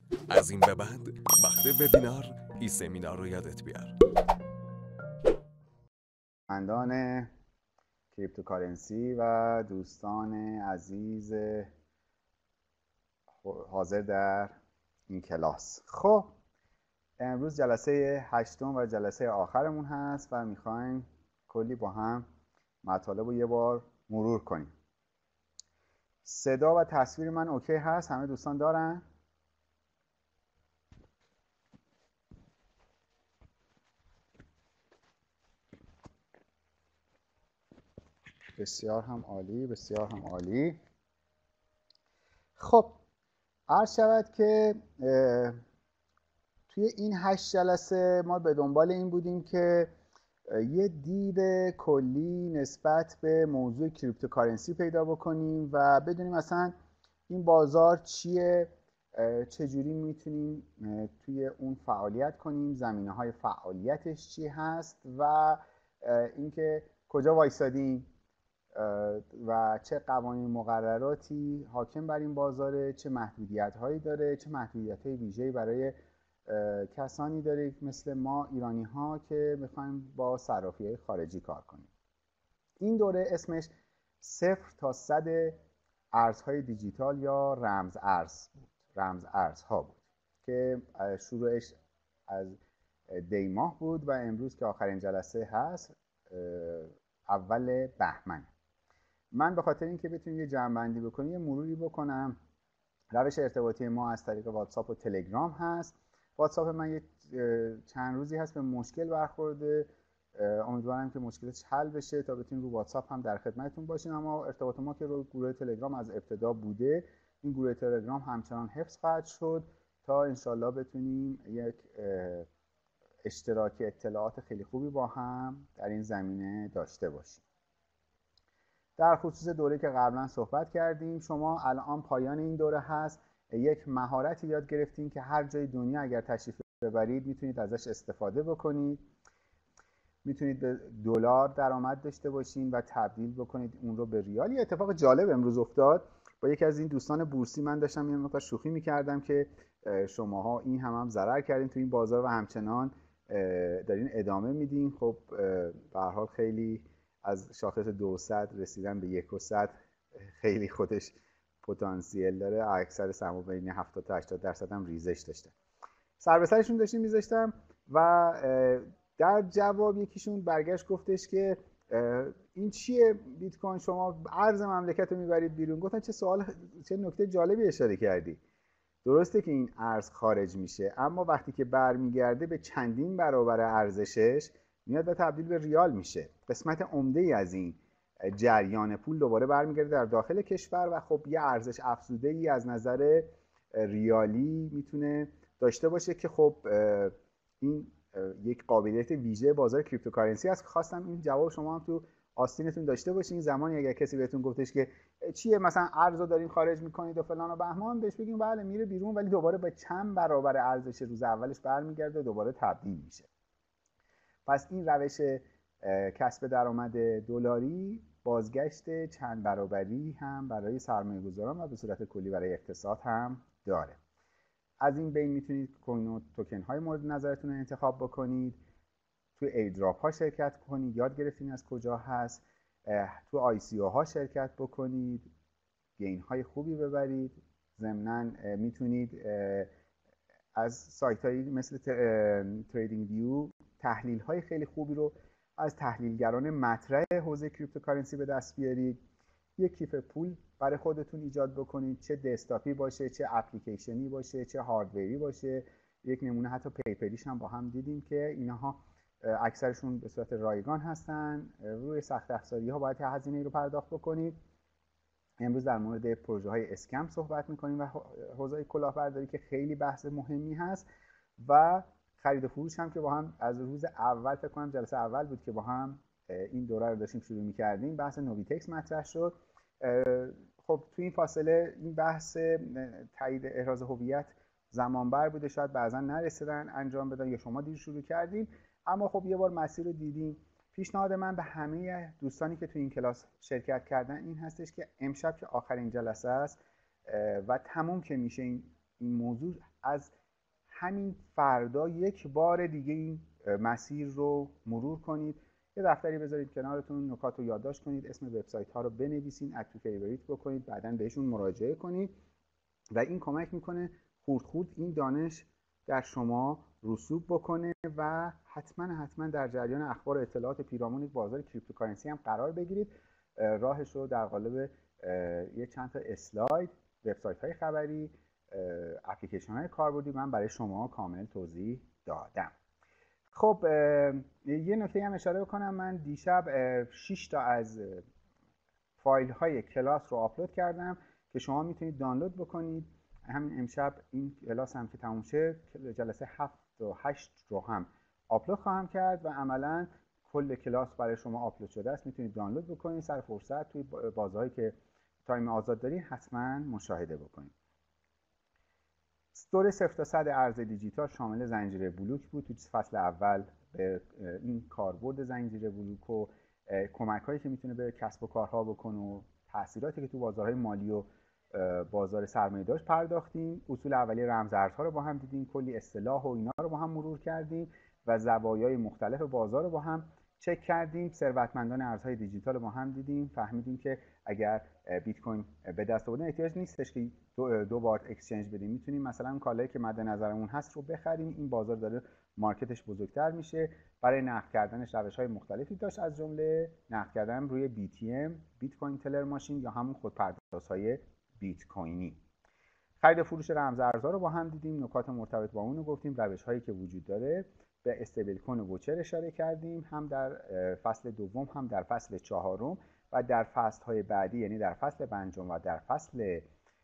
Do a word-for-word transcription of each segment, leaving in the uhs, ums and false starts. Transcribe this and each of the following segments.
از این به بعد وقت وبینار ای سمینار رو یادت بیار. دوستان کریپتوکارنسی و دوستان عزیز حاضر در این کلاس. خب امروز جلسه هشتم و جلسه آخرمون هست و میخوایم کلی با هم مطالب رو یه بار مرور کنیم. صدا و تصویر من اوکی هست؟ همه دوستان دارن؟ بسیار هم عالی، بسیار هم عالی. خب عرض شود که توی این هشت جلسه ما به دنبال این بودیم که یه دید کلی نسبت به موضوع کریپتوکارنسی پیدا بکنیم و بدونیم اصلا این بازار چیه، چجوری میتونیم توی اون فعالیت کنیم، زمینه‌های فعالیتش چی هست و اینکه کجا وایسادیم و چه قوانین مقرراتی حاکم بر این بازاره، چه محدودیت‌هایی داره، چه محدودیت‌های ویژه‌ای برای کسانی داره مثل ما ایرانی ها که میخوایم با صرافی‌های خارجی کار کنیم. این دوره اسمش صفر تا صد ارزهای دیجیتال یا رمز ارز بود، رمز ارزها بود که شروعش از دی ماه بود و امروز که آخرین جلسه هست اول بهمن. من به خاطر اینکه بتونیم یه جمع‌بندی بکنیم یه مروری بکنم. روش ارتباطی ما از طریق واتساپ و تلگرام هست. واتساپ من یه چند روزی هست به مشکل برخورده، امیدوارم که مشکلش حل بشه تا بتونیم رو واتساپ هم در خدمتتون باشیم. اما ارتباط ما که رو گروه تلگرام از ابتدا بوده، این گروه تلگرام همچنان حفظ خواهد شد تا انشالله بتونیم یک اشتراک اطلاعات خیلی خوبی با هم در این زمینه داشته باشیم. در خصوص دوره که قبلا صحبت کردیم، شما الان پایان این دوره هست، یک مهارتی یاد گرفتین که هر جای دنیا اگر تشریف ببرید میتونید ازش استفاده بکنید. میتونید به دلار درآمد داشته باشین و تبدیل بکنید اون رو به ریال. یه اتفاق جالب امروز افتاد با یکی از این دوستان بورسی. من داشتم یه مقدار شوخی میکردم که شماها این هم هم ضرر کردین تو این بازار و همچنان دارین ادامه میدین. خب به هر حال خیلی از شاخص دوصد رسیدن به یک و صد خیلی خودش پتانسیل داره. اکثر سهام بین هفتاد تا هشتاد درصد هم ریزش داشته. سر به سرشون داشتیم میذاشتم و در جواب یکیشون برگشت گفتش که این چیه بیت کوین، شما ارز مملکت رو میبرید بیرون. گفتم چه سوال، چه نکته جالبی اشاره کردی. درسته که این ارز خارج میشه، اما وقتی که برمیگرده به چندین برابر ارزشش میاد و تبدیل به ریال میشه. قسمت عمده ای از این جریان پول دوباره برمیگرده در داخل کشور و خب یه ارزش افزوده ای از نظر ریالی میتونه داشته باشه که خب این یک قابلیت ویژه بازار کریپتوکارنسی است. خواستم این جواب شما هم تو آستینتون داشته باشین. زمانی اگر کسی بهتون گفتش که چیه مثلا ارز رو دارین خارج میکنید و فلان و بهمان، بهش بگیم بله میره بیرون، ولی دوباره به چند برابر ارزش روز اولش برمیگرده و دوباره تبدیل میشه. پس این روش کسب درآمد دلاری بازگشت چند برابری هم برای سرمایه‌گذاران و به صورت کلی برای اقتصاد هم داره. از این بین میتونید کوین و توکن های مورد نظرتون رو انتخاب بکنید، تو ایردراپ ها شرکت کنید، یاد گرفتین از کجا هست، تو آی سی او ها شرکت بکنید، گین های خوبی ببرید. ضمناً میتونید از سایت هایی مثل تریدینگ ویو تحلیل های خیلی خوبی رو از تحلیلگران مطرح حوزه کریپتوکارنسی به دست بیارید. یک کیف پول برای خودتون ایجاد بکنید، چه دسکتاپی باشه، چه اپلیکیشنی باشه، چه هاردوری باشه. یک نمونه حتی پیپریش هم با هم دیدیم که اینها اکثرشون به صورت رایگان هستن. روی سخت افزاری ها باید هزینه رو پرداخت بکنید. امروز در مورد پروژه های اسکم صحبت میکنیم و حوزه کلاهبرداری که خیلی بحث مهمی هست و خرید و فروش هم که با هم از روز اول، فکر کنم جلسه اول بود که با هم این دوره رو داشتیم شروع میکردیم، بحث نویتکس مطرح شد. خب تو این فاصله این بحث تایید احراز هویت زمان بر بوده، شاید بعضا نرسیدن انجام بدن یا شما دیر شروع کردیم، اما خب یه بار مسیر رو دیدیم. پیشنهاد من به همه دوستانی که تو این کلاس شرکت کردن این هستش که امشب که آخرین جلسه است و تموم که میشه این این موضوع، از همین فردا یک بار دیگه این مسیر رو مرور کنید. یه دفتری بذارید کنارتون، نکات رو یادداشت کنید، اسم وبسایت ها رو بنویسین، اد تو فیوریت بکنید، بعداً بهشون مراجعه کنید و این کمک میکنه خورد خورد این دانش در شما رسوب بکنه و حتما حتما در جریان اخبار و اطلاعات پیرامون بازار کریپتوکارنسی هم قرار بگیرید. راهش رو در قالب یه چند تا اسلاید، وبسایت های خبری، اپلیکیشن های کاربردی من برای شما کامل توضیح دادم. خب یه نکته هم اشاره بکنم، من دیشب شش تا از فایل های کلاس رو آپلود کردم که شما میتونید دانلود بکنید. همین امشب این کلاس هم که تموم شه، جلسه هفت و هشت رو هم آپلود خواهم کرد و عملا کل کلاس برای شما آپلود شده است، میتونید دانلود بکنید. سر فرصت توی بازهایی که تایم آزاد دارین حتما مشاهده بکنید. استور صفر تا صد ارز دیجیتال شامل زنجیره بلوک بود. تو فصل اول به این کاربرد زنجیره بلوک و کمک هایی که میتونه به کسب و کارها بکنه و تاثیراتی که تو بازارهای مالی و بازار سرمایه داشت پرداختیم. اصول اولیه رمزارزها رو با هم دیدیم، کلی اصطلاح و اینا رو با هم مرور کردیم و زوایای مختلف بازار رو با هم چک کردیم. ثروتمندان ارزهای دیجیتال رو با هم دیدیم، فهمیدیم که اگر بیت کوین به دست آوردن احتیاج نیستش که دو, دو بار اکسچنج بدیم، میتونیم مثلا اون کالایی که مد نظرمون هست رو بخریم. این بازار داره مارکتش بزرگتر میشه. برای نقد کردنش روش‌های مختلفی داشت، از جمله نقد کردن روی بی تی ام، بیت کوین تلر ماشین، یا همون خودپردازهای بیت کوینی. خرید و فروش رمزارزها رو با هم دیدیم، نکات مرتبط با اون رو گفتیم، روش‌هایی که وجود داره. به استیبل کوین و ووچر اشاره کردیم، هم در فصل دوم هم در فصل چهارم و در فصل‌های بعدی، یعنی در فصل پنجم و در فصل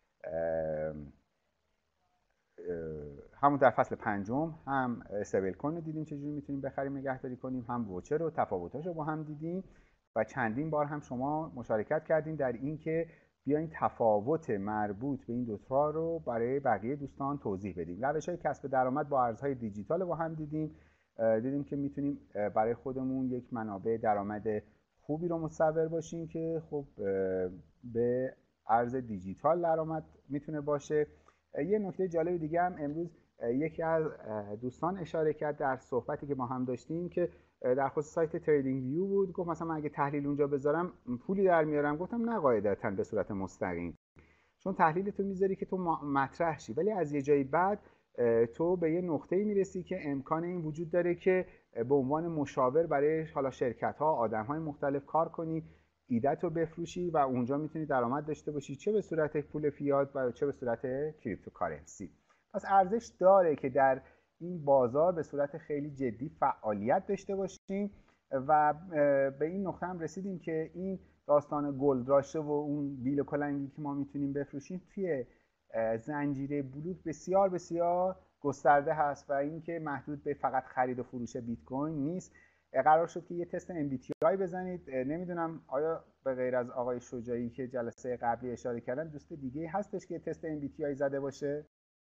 همون در فصل پنجم هم استیبل کوین رو دیدیم چجوری میتونیم بخریم نگهداری کنیم، هم ووچر و تفاوتاش رو با هم دیدیم و چندین بار هم شما مشارکت کردیم در این که بیاین تفاوت مربوط به این دوتا رو برای بقیه دوستان توضیح بدیم. روش‌های کسب درآمد با ارزهای دیجیتال با هم دیدیم. دیدیم که میتونیم برای خودمون یک منابع درآمد خوبی رو متصور باشیم که خب به ارز دیجیتال درآمد میتونه باشه. یه نکته جالب دیگه هم امروز یکی از دوستان اشاره کرد در صحبتی که ما هم داشتیم که در خصوص سایت تریدینگ ویو بود. گفت مثلا من اگه تحلیل اونجا بذارم پولی در میارم. گفتم نه، قاعدتاً به صورت مستقیم، چون تحلیل تو میذاری که تو مطرح شی، ولی از یه جایی بعد تو به یه نقطه‌ای میرسی که امکان این وجود داره که به عنوان مشاور برای حالا شرکت‌ها، آدم‌های مختلف کار کنی، ایده‌تو بفروشی و اونجا میتونی درآمد داشته باشی، چه به صورت پول فیات و چه به صورت کریپتوکارنسی. پس ارزش داره که در این بازار به صورت خیلی جدی فعالیت داشته باشیم و به این نقطه هم رسیدیم که این داستان گلدراشه و اون بیل و کلنگی که ما میتونیم بفروشیم توی زنجیره بلوک بسیار بسیار گسترده هست و اینکه محدود به فقط خرید و فروش بیت کوین نیست. قرار شد که یه تست ام بی تی آی بزنید. نمیدونم آیا به غیر از آقای شجاعی که جلسه قبلی اشاره کردن دوست دیگه هستش که تست ام بی تی آی زده باشه؟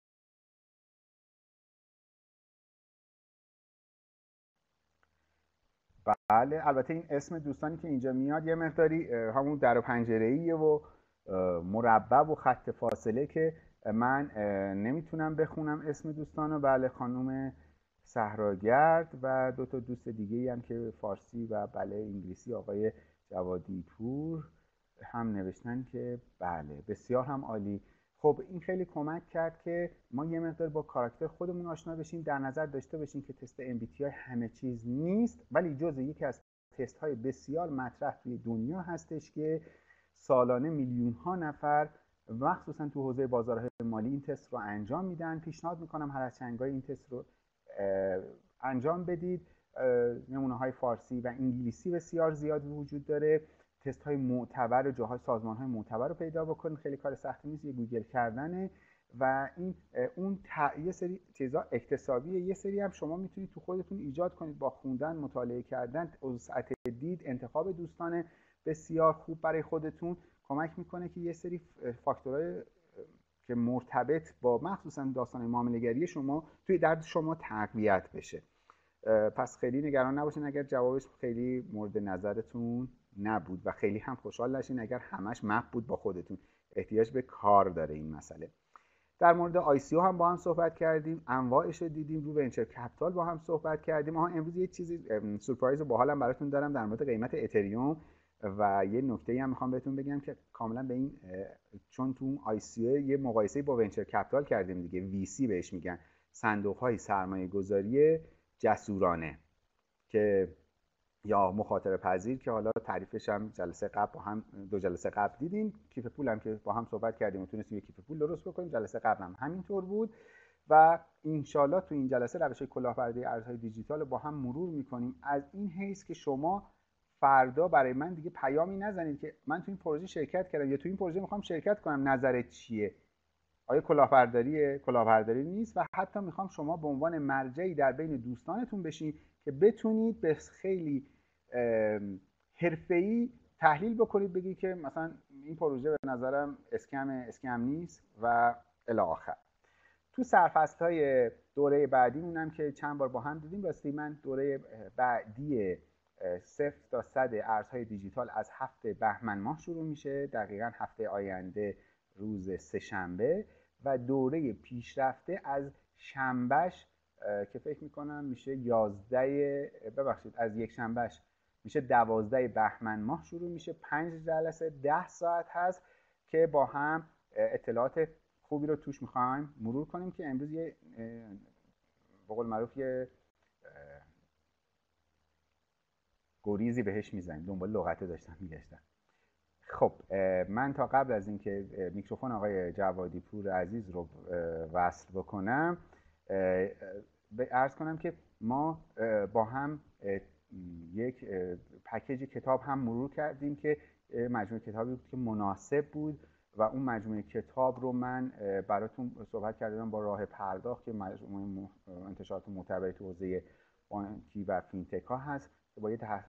بله، البته این اسم دوستانی که اینجا میاد یه مقداری همون در و پنجره‌ایه و مربع و خط فاصله که من نمیتونم بخونم اسم دوستانو. بله، خانم صحراگرد و دو تا دوست دیگه هم که فارسی و بله انگلیسی، آقای جوادی پور هم نوشتن که بله بسیار هم عالی. خب این خیلی کمک کرد که ما یه مقدار با کاراکتر خودمون آشنا بشیم. در نظر داشته باشیم که تست ام بی تی آی همه چیز نیست، ولی جزء یکی از تست های بسیار مطرح توی دنیا هستش که سالانه میلیون ها نفر مخصوصا تو حوزه بازارهای مالی این تست رو انجام میدن. پیشنهاد میکنم هر از چنگای این تست رو انجام بدید. نمونه های فارسی و انگلیسی بسیار زیاد وجود داره. تست های معتبر و جاهای سازمان های معتبر رو پیدا بکنید، خیلی کار سختی نیست، یه گوگل کردنه و این اون یه سری چیزا اکتسابیه، یه سری هم شما میتونید تو خودتون ایجاد کنید با خوندن، مطالعه کردن، وسعت دید، انتخاب دوستان بسیار خوب برای خودتون کمک میکنه که یه سری فاکتورهای که مرتبط با مخصوصا داستان معامله‌گری شما توی درد شما تقویت بشه. پس خیلی نگران نباشین اگر جوابش خیلی مورد نظرتون نبود و خیلی هم خوشحال نشین اگر همش مپ بود با خودتون. احتیاج به کار داره این مسئله. در مورد آی سی او هم با هم صحبت کردیم، انواعش رو دیدیم، رو ونچر کپیتال با هم صحبت کردیم. آها امروز یه چیزی سورپرایز باحالم براتون دارم در مورد قیمت اتریوم و یه نکته‌ای هم میخوام بهتون بگم که کاملا به این، چون تو آی سی او یه مقایسه با ونچر کپیتال کردیم دیگه، وی سی بهش میگن، صندوق‌های سرمایه‌گذاری جسورانه که یا مخاطره پذیر، که حالا تعریفش هم جلسه قبل با هم دو جلسه قبل دیدیم. کیف پول هم که با هم صحبت کردیم و تونستیم یک کیف پول درست بکنیم، جلسه قبل هم همینطور بود و انشالله تو این جلسه روش کلاهبرداری ارزهای دیجیتال رو با هم مرور میکنیم، از این حیث که شما فردا برای من دیگه پیامی نزنید که من تو این پروژه شرکت کردم یا تو این پروژه میخوام شرکت کنم، نظرت چیه؟ آیا کلاهبرداریه؟ کلاهبرداری نیست. و حتی میخوام شما به عنوان مرجعی در بین دوستانتون بشین که بتونید به خیلی حرفه‌ای تحلیل بکنید، بگید که مثلا این پروژه به نظرم اسکم اسکم نیست و الی آخر. تو سرفصل‌های دوره بعدی اونم که چند بار با هم دیدیم، راستی من دوره بعدی صفر تا صد ارزهای دیجیتال از هفته بهمن ماه شروع میشه، دقیقاً هفته آینده روز سه‌شنبه، و دوره پیشرفته از شنبهش که فکر میکنم میشه یازده، ببخشید از یک شنبهش میشه دوازده بهمن ماه شروع میشه. پنج جلسه ده ساعت هست که با هم اطلاعات خوبی رو توش میخوایم مرور کنیم که امروز یه به قول معروف یه گریزی بهش میزنیم، دنبال لغته داشتم میگشتم. خب من تا قبل از اینکه میکروفون آقای جوادی پور عزیز رو وصل بکنم عرض کنم که ما با هم یک پکیج کتاب هم مرور کردیم که مجموعه کتابی بود که مناسب بود و اون مجموعه کتاب رو من براتون صحبت کردم با راه پرداخت که مجموعه انتشارات معتبر تو حوزه بانکی و فینتک ها هست که با یه